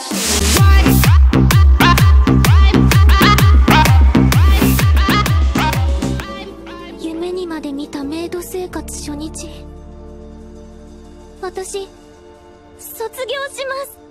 夢にまで見たメイド生活初日、私卒業します。